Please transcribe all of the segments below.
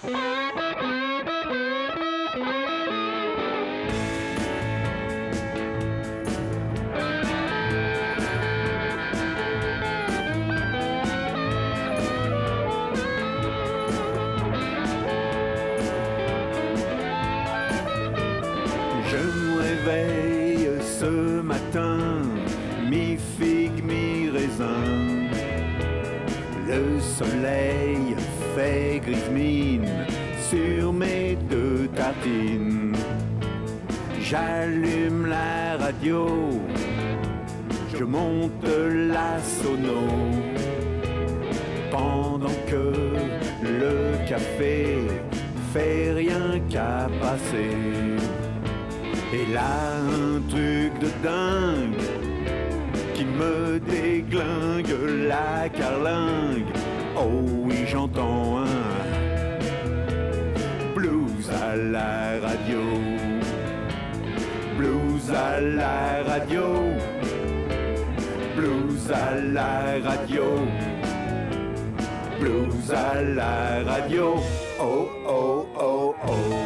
Je me réveille ce matin, mi-figue, mi-raisin. Le soleil fait grise mine sur mes deux tartines. J'allume la radio, je monte la sono, pendant que le café fait rien qu'à passer. Et là un truc de dingue qui me déglingue la carlingue. Oh oui, j'entends un blues à la radio, blues à la radio, blues à la radio, blues à la radio. Oh oh oh oh.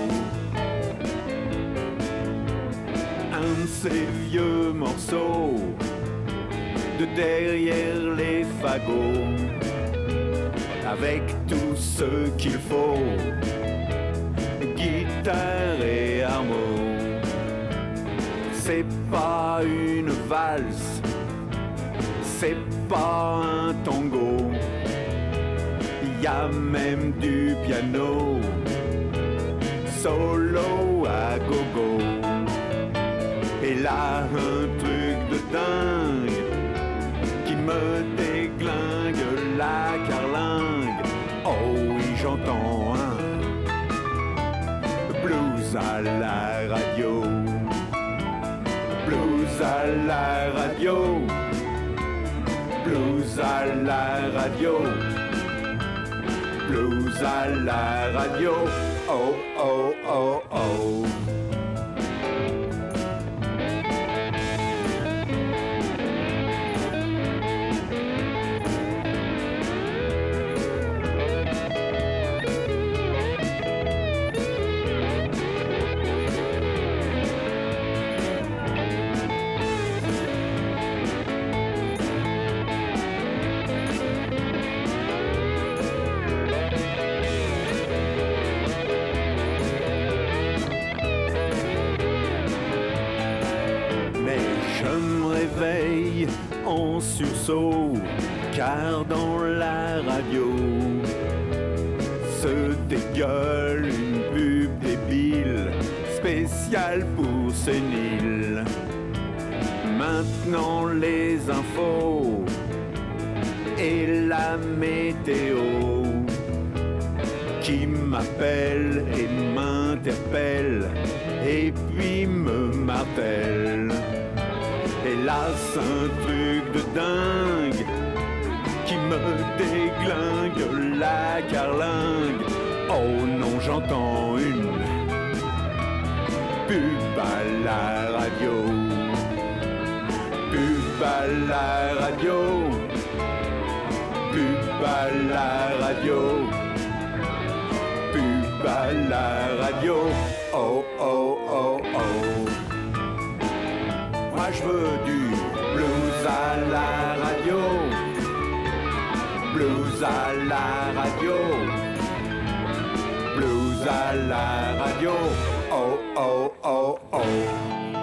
Un de ces vieux morceaux de derrière les fagots, avec tout ce qu'il faut, guitare et harmo. C'est pas une valse, c'est pas un tango, y a même du piano, solo à gogo. Et là un truc de dingue qui me déglingue la carlingue. Oh oui, j'entends un blues à la radio, blues à la radio, blues à la radio, blues à la radio. Oh oh oh oh. Réveille en sursaut, car dans la radio se dégueule une pub débile spéciale pour séniles. Maintenant les infos et la météo qui m'appelle et m'interpelle et puis me martèle. Hélas, un truc de dingue qui me déglingue la carlingue. Oh non, j'entends une pub à la radio, pub à la radio, pub à la radio, pub à la radio. Oh oh oh oh. Moi je veux du blues à la radio, blues à la radio, blues à la radio. Oh oh oh oh.